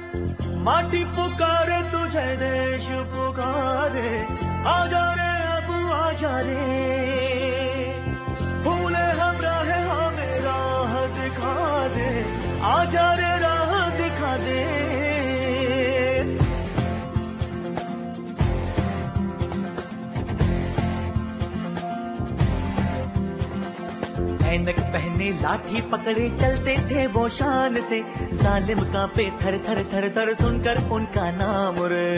माटी पुकारे तुझे, देश पुकारे, आजा रे अब आजा रे। भूले हम राह हमें राह दिखा दे, आजा रे राह दिखा दे। ऐनक पहने लाठी पकड़े चलते थे वो शान से, सालिम कांपे थर थर थर थर सुनकर उनका नाम रे।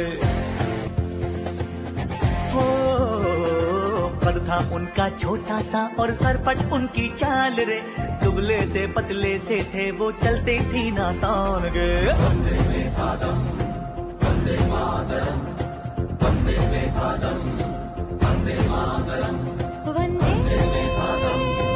हो पद था उनका छोटा सा और सरपट उनकी चाल रे, दुबले से पतले से थे वो चलते सीना तान गे। वंदे मातरम, वंदे मातरम, वंदे मातरम, वंदे मातरम, वंदे मातरम।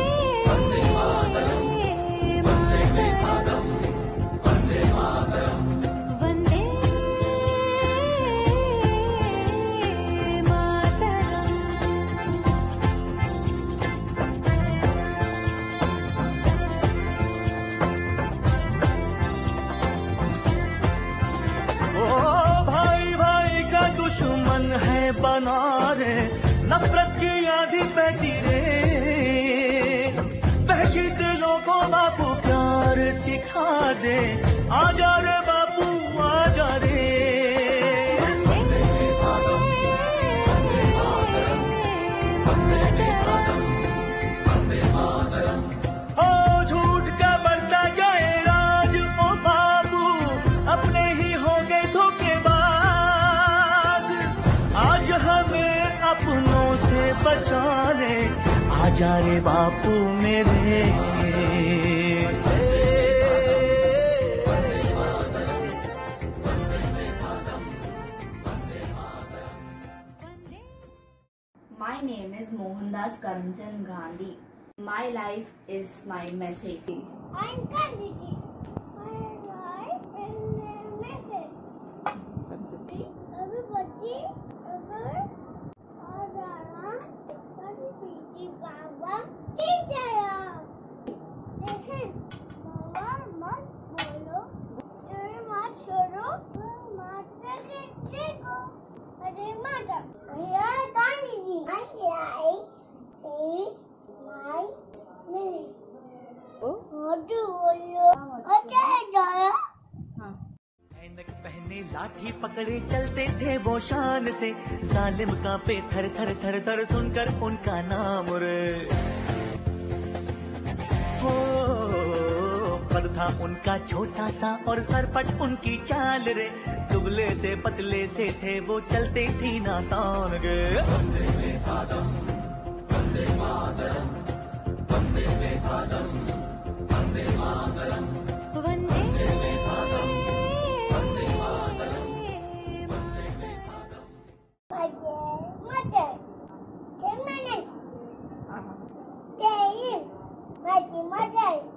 बना रे नफरत की आधी पैती रे, वहशी दिलों को बापू प्यार सिखा दे, आजा रे बापू आजा रे। ओ झूठ का बढ़ता जाए राज ओ बाबू, अपने ही हो गए धोखेबाज, आज हमें अपनों से बचा ले, आजा रे बापू मेरे। My name is Mohandas Karamchand Gandhi. My life is my message. I'm Gandhiji. My life is my message. Everybody, ever, Adara, Piti Baba, Sitaram. Listen, Mama, mat bolo, tere mat choro, mata ke cheko, tere mata. I am Gandhiji. My life is my message. ऐनक पहने लाठी पकड़े चलते थे वो शान से, सालिम कांपे थर थर थर थर सुनकर उनका नाम रे। हो पद था उनका छोटा सा और सरपट उनकी चाल रे, दुबले से पतले से थे वो चलते सीना तान गे। Vande Mataram, Vande Mataram, Vande Mataram, Vande Mataram, Vande Mataram, Vande Mataram, Vande Mataram. Mother, mother, mother, mother,